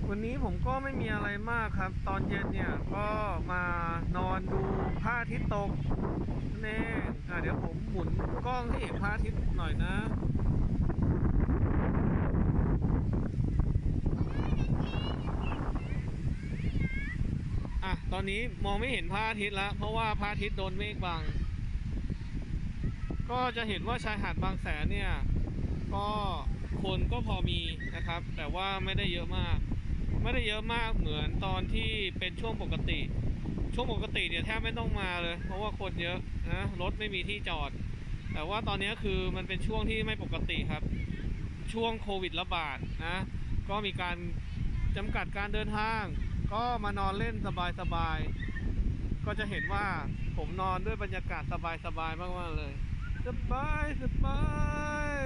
วันนี้ผมก็ไม่มีอะไรมากครับตอนเย็นเนี่ยก็มานอนดูพระอาทิตย์ตกนั่นเองเดี๋ยวผมหมุนกล้องให้เห็นพระอาทิตย์หน่อยนะตอนนี้มองไม่เห็นพระอาทิตย์แล้วเพราะว่าพระอาทิตย์โดนเมฆบังก็จะเห็นว่าชายหาดบางแสนเนี่ยก็คนก็พอมีนะครับแต่ว่าไม่ได้เยอะมากเหมือนตอนที่เป็นช่วงปกติเนี่ยแทบไม่ต้องมาเลยเพราะว่าคนเยอะนะรถไม่มีที่จอดแต่ว่าตอนนี้คือมันเป็นช่วงที่ไม่ปกติครับช่วงโควิดระบาดนะก็มีการจำกัดการเดินทางก็มานอนเล่นสบายๆก็จะเห็นว่าผมนอนด้วยบรรยากาศสบายๆมากๆเลยสบาย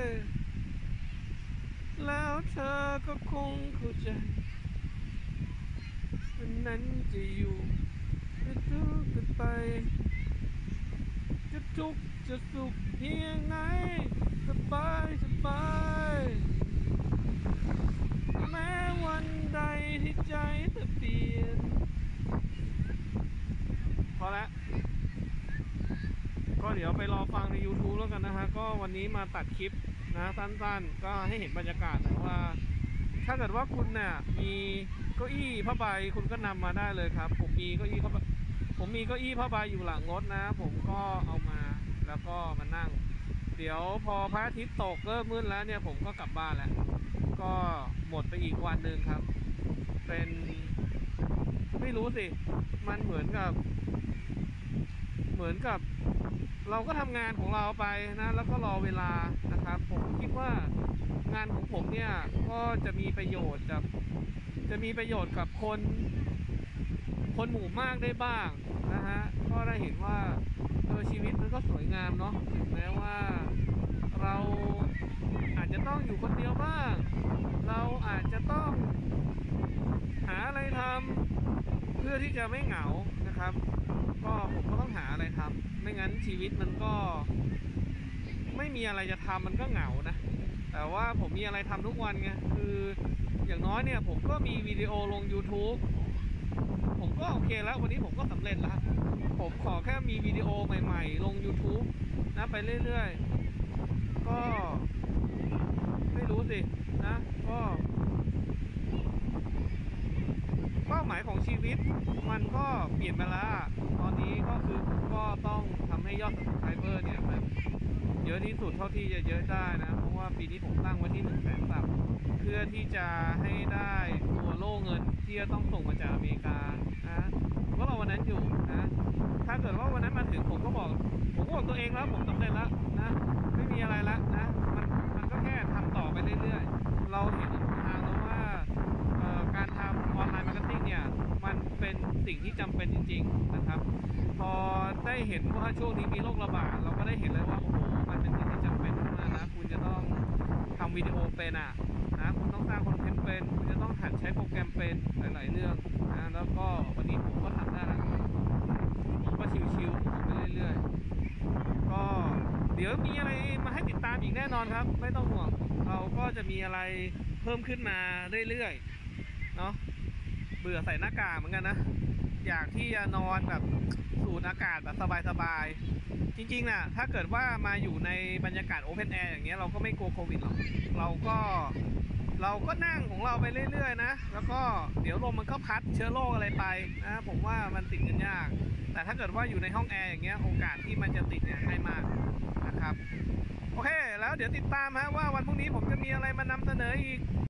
แล้วเธอก็คงเข้าใจวันนั้นจะอยู่จะทุกข์กันไปจะทุกข์จะสุขเพียงไหนสบายแม้วันใดที่ใจเธอเปลี่ยนพอแล้วก็เดี๋ยวไปรอฟังใน YouTube แล้วกันนะฮะก็วันนี้มาตัดคลิปนะสั้นๆก็ให้เห็นบรรยากาศนะว่าถ้าเกิดว่าคุณเนี่ยมีเก้าอี้ผ้าใบคุณก็นำมาได้เลยครับผมมีเก้าอี้ผ้าใบอยู่หลังรถนะผมก็เอามาแล้วก็มานั่งเดี๋ยวพอพระอาทิตย์ตกเริ่มมืดแล้วเนี่ยผมก็กลับบ้านแล้วก็หมดไปอีกวันหนึ่งครับเป็นไม่รู้สิมันเหมือนกับเราก็ทำงานของเราไปนะแล้วก็รอเวลานะครับผมคิดว่างานของผมเนี่ยก็จะมีประโยชน์กับคนหมู่มากได้บ้างนะฮะก็ได้เห็นว่าชีวิตมันก็สวยงามเนาะถึงแม้ว่าเราอาจจะต้องอยู่คนเดียวบ้างเราอาจจะต้องหาอะไรทำเพื่อที่จะไม่เหงานะครับก็ผมก็ต้องหาอะไรทำไม่งั้นชีวิตมันก็ไม่มีอะไรจะทำมันก็เหงานะแต่ว่าผมมีอะไรทำทุกวันไงคืออย่างน้อยเนี่ยผมก็มีวิดีโอลง YouTube ผมก็โอเคแล้ววันนี้ผมก็สำเร็จแล้วผมขอแค่มีวิดีโอใหม่ๆลง YouTube นะไปเรื่อยๆก็ไม่รู้สินะก็เป้าหมายของชีวิตมันก็เปลี่ยนไปแล้วตอนนี้ก็คือผมก็ต้องทำให้ยอด Subscriber เนี่ยมันเยอะที่สุดเท่าที่จะเยอะได้นะเพราะว่าปีนี้ผมตั้งไว้ที่ 100,000 ซับเพื่อที่จะให้ได้ตัวโล่เงินที่จะต้องส่งมาจากอเมริกานะผมก็รอวันนั้นอยู่นะถ้าเกิดว่าวันนั้นมาถึงผมก็บอกตัวเองแล้วผมสำเร็จแล้วนะไม่มีอะไรแล้วนะมันก็แค่ทำต่อไปเรื่อยๆเราเห็นทางแล้วว่าการทำออนไลน์มาร์เก็ตติ้งเนี่ยมันเป็นสิ่งที่จำเป็นจริงๆนะครับพอได้เห็นว่าช่วงนี้มีโรคระบาดเราก็ได้เห็นเลยว่าโอ้โหมันเป็นสิ่งที่จำเป็นมากนะคุณจะต้องทำวิดีโอเป็นนะคุณต้องสร้างคอนเทนต์เป็นคุณจะต้องหัดใช้โปรแกรมเป็นหลายๆเรื่องนะแล้วก็วันนี้ผมก็ทำได้แล้วผมก็ชิวๆไปเรื่อยๆก็เดี๋ยวมีอะไรมาให้ติดตามอีกแน่นอนครับไม่ต้องห่วงเราก็จะมีอะไรเพิ่มขึ้นมาเรื่อยๆเนาะเบื่อใส่หน้ากากเหมือนกันนะอยากที่จะนอนแบบสูดอากาศแบบสบายๆจริงๆนะถ้าเกิดว่ามาอยู่ในบรรยากาศโอเพนแอร์อย่างเงี้ยเราก็ไม่กลัวโควิดหรอกเราก็นั่งของเราไปเรื่อยๆนะแล้วก็เดี๋ยวลมมันก็พัดเชื้อโรคอะไรไปนะผมว่ามันติดกันยากแต่ถ้าเกิดว่าอยู่ในห้องแอร์อย่างเงี้ยโอกาสที่มันจะติดเนี่ยให้มากนะครับโอเคแล้วเดี๋ยวติดตามฮะว่าวันพรุ่งนี้ผมจะมีอะไรมานำเสนออีก